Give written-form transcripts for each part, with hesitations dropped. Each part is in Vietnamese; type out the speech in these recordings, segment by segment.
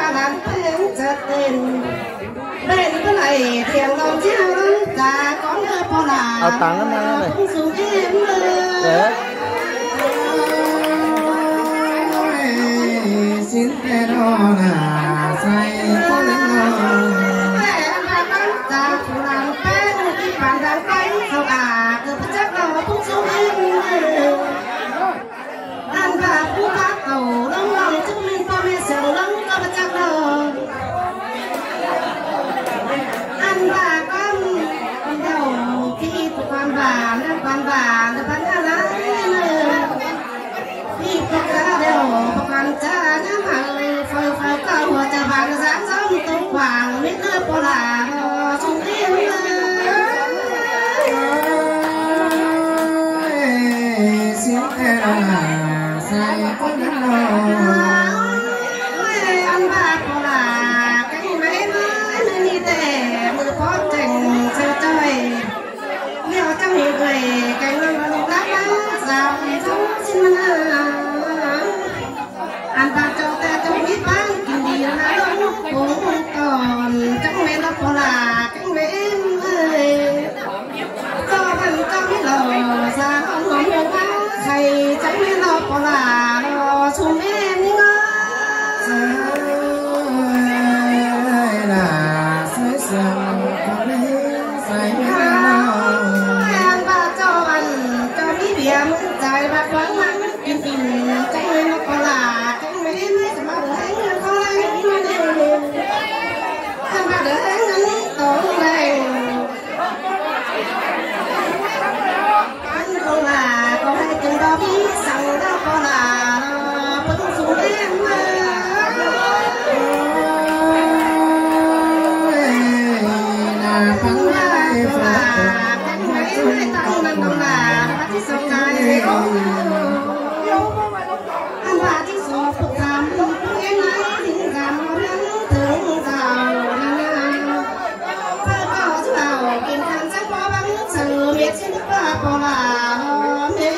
ta làm phim chợt tên bên cái này thiền lòng chiếu ta có nhớ bao là cũng xuống em xin thế đó là say có lên ta phụ làm phép đi bàn đàn cánh không à cứ phải chắc đâu cũng xuống em anh và phú bác cầu đông lòng chứng minh con mẹ sầu lắm có phải chắc đâu anh và con đầu khi tụi con bà nó bán ra lá khi tụi con đều con cha nhá mà phơi cầu cha bà nó dám giống tụi hoàng biết nước có là chung em xin thế là say có đến anh bà có là cái máy mới nên đi tè mưa có trình chơi chơi nhiều trong nhiều người cái người nó lục lát dạo trong xin anh bà cho ta trong biết bán kinh đi là đông cũng còn trong mẹ nó có là cái mẹ ơi cho bằng trong biết lò ra không có nhiều quá thầy trong mẹ nó có là nó xuống em nhưng là sới sầm có lấy say anh bà cho anh cho biết biển dài và quán nắng in trong mẹ nó có là cái mẹ mới mà thấy có lấy anh bà đỡ anh tổ này anh không là có hai chân đó biết rằng đó có là vẫn xuống em là phấn lại là cánh máy mới tăng lên đó là bác sĩ sâu dài anh bà chỉ số phục thảm em nói những giảm thương giàuกินทางจักรวาลสื่อเมียชิ้นปลาปลาเมีย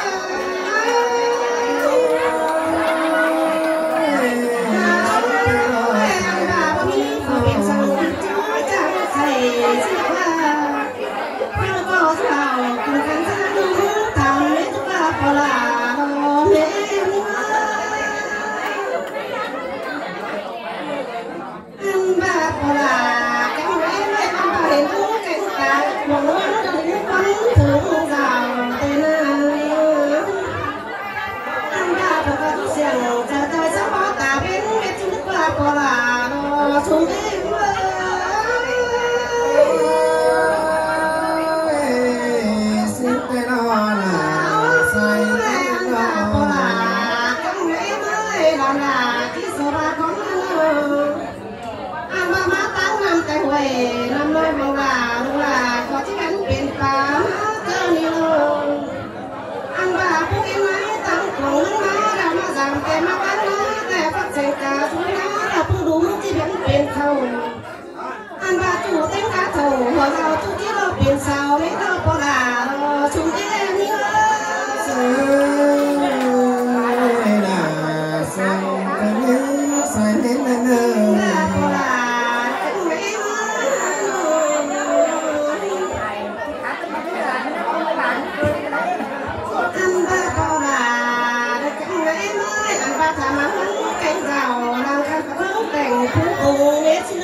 anh bà chủ tính cá thầu hồi nào chú kia đâu biển sao mấy đâu có là chúng em nhớ là sao cái nhớ sai đến nơi có là cũng mấy anh bà có là được cái mấy mới anh bà thả mắm cánh rào đang khăn khăn cảnh phú cùng nghe chữ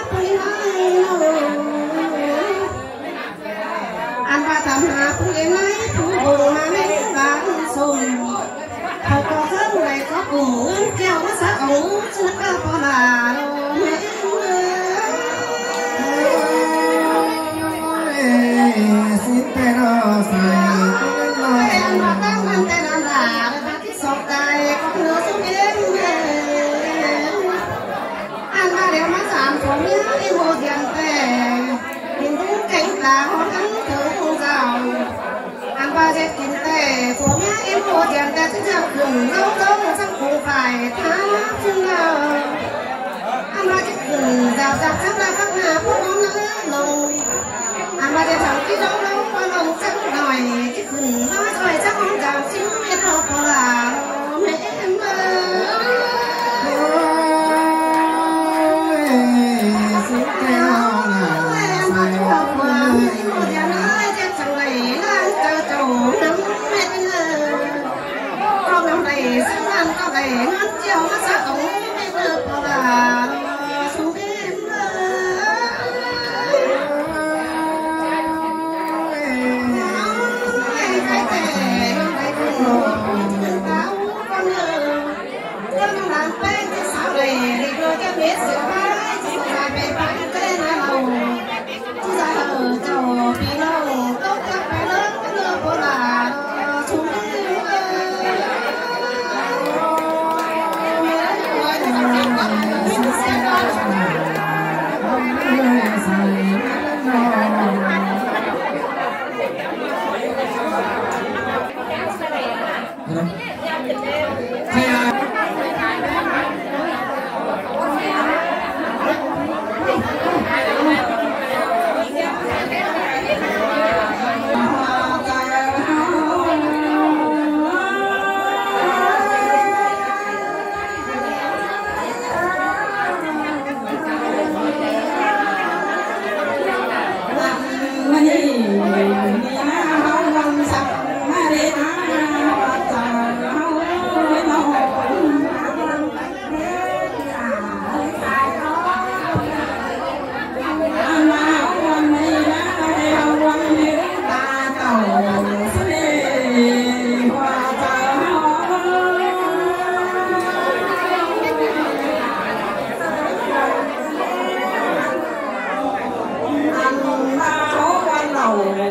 anh ba thầm hạ cũng đến lấy phú buồn mà mấy bạn sùng họ có hơn này có cùng ơn kêu nó sẽ ổng chứ nó có là xin tay nó xài anh mà tăng anh tay nó là bác cái sọt tay có nữa xuống em anh ba đều nói giảm phổ nhớ đi hồ tiền tè nhìn đúng cảnh là họ thắng thử giàu anh ba dệt kín tè phổ nhớ em hồ tiền tè chứ chẳng đừng lâu lâu chắc cũng phải thắng chứ nào anh ba chắc đừng rào rào chắc là các nhà phổ nó lòng anh ba dệt thằng cái lâu lâu qua lòng chắc đòi chứ đừng nói rồi chắc không rào chứ biết đâu có là mẹ em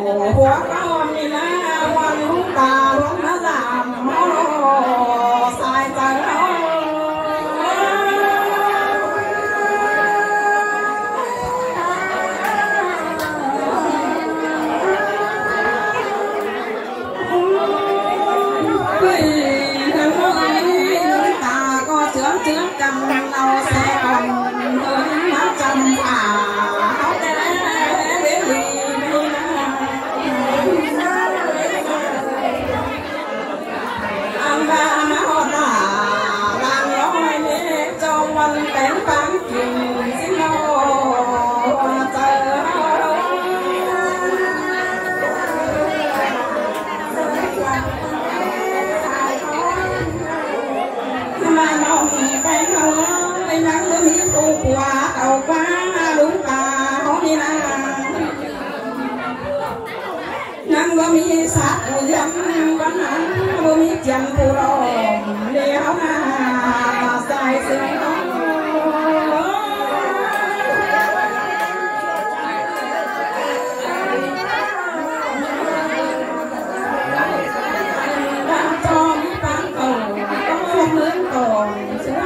หัวก้อนนี่นะวันลูกตาล้วนนะลำโอ้สายใจเอาจำเอาแสก่อนเดินมาจำป่าเขาแต่เลี้ยงดีไม่นานอันบามาหอดหน้าลางร้อยเมฆจอมวันเป็นฟังกินสิโนเจอมาน้องไปน้องนังก็มีตัวกว่าเอากว่าลุงตาเขานี่นะนังก็มีสัตว์ยันวันนั้นก็มีจันทร์ผู้รอเลี้ยวหน้าสายเสือจอมปังโตก็เหมือนก่อนเสือ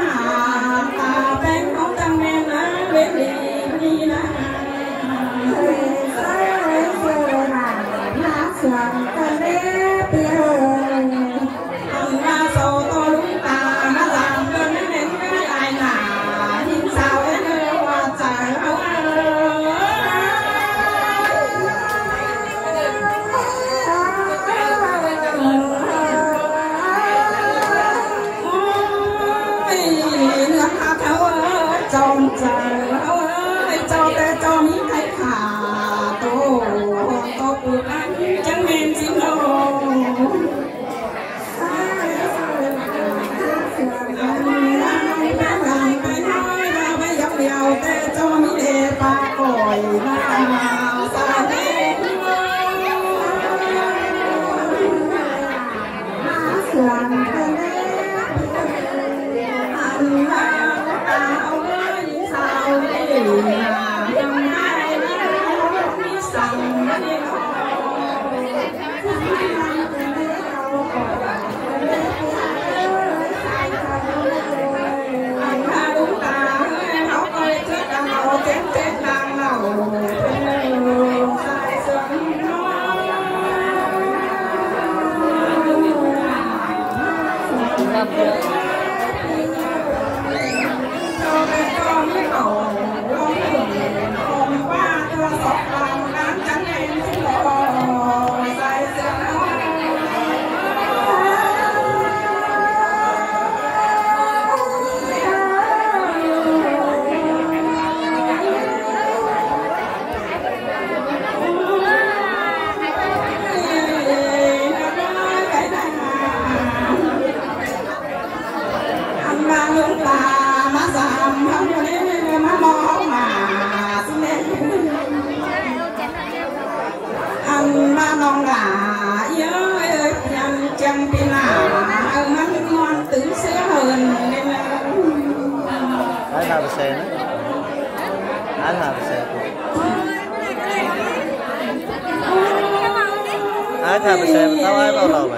Hãy subscribe cho kênh Ghiền Mì Gõ để không bỏ lỡ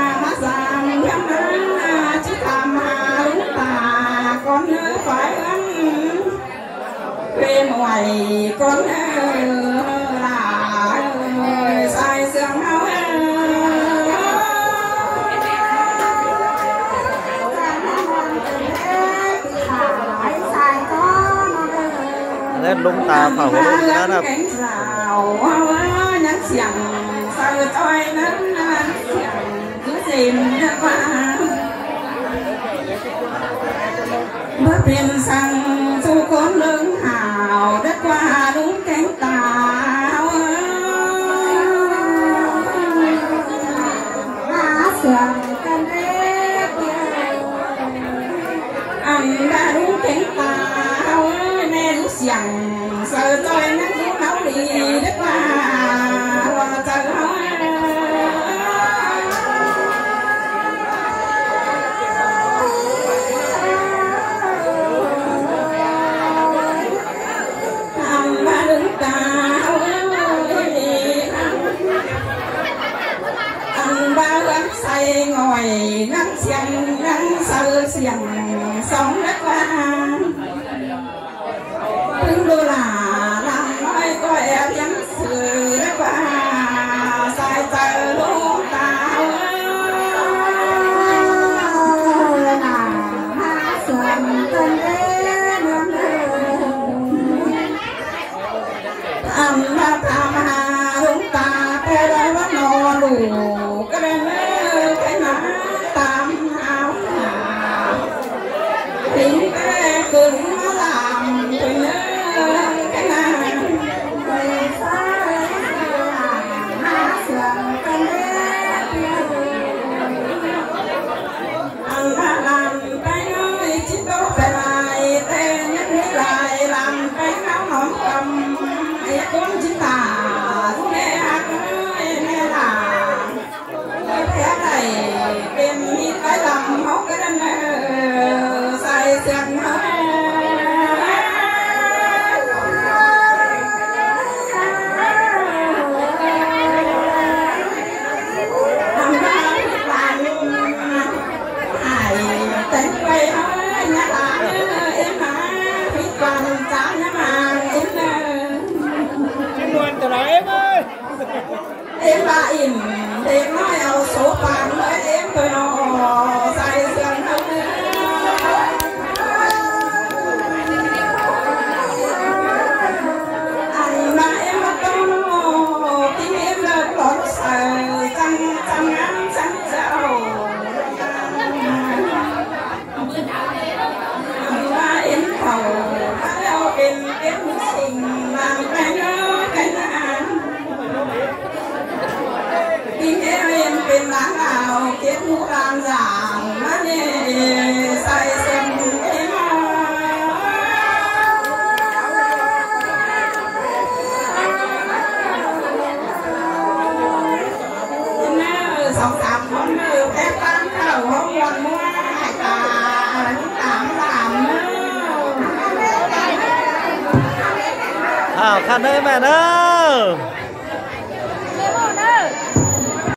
lung tà phẩu luôn đó nè sao tôi nắng cứ tìm ra qua bước tiền sang su con lưng hào đất qua đúng cánh tàu lá sườn canh đế anh đã đúng cánh tàu nên sẵn sợ tôi nắng nấu đi đất qua đứng cao say ngồi ngắm xiềng ngắm sơ xiềng sống đất qua từng đôi là làm nói coi em sự đất qua sai trời lúc tao là hát xuân tân âm ta tham hà chúng ta theo đó bắt nô đủ cái bên cái má tam áo tiếng cái cứng nó làm tình cái nào người xa hát xuân tân ăn ta làm cái nơi chỉ có phải lại tên nhất lại làm cái áo nón cầm con chính tả nghe nghe là thế này tìm những cái làm hốc cái đêm say sương em là im em nói ao số phàm với em tôi nó say sương anh mà em bắt đầu tim em là lót sợ trăng trăng ngắm trăng dạo anh mà em cầu bắt đầu em xinh làm cái nhớ cái nào emเป็นร้านเราเก็บผู้รางอย่างนั่นเองใส่เส้นเอ็มสองสามคนแค่ตั้งเขาห้องวันมั่วให้ตาอะไรทุกตามอ้าวคันได้แม่เนอะ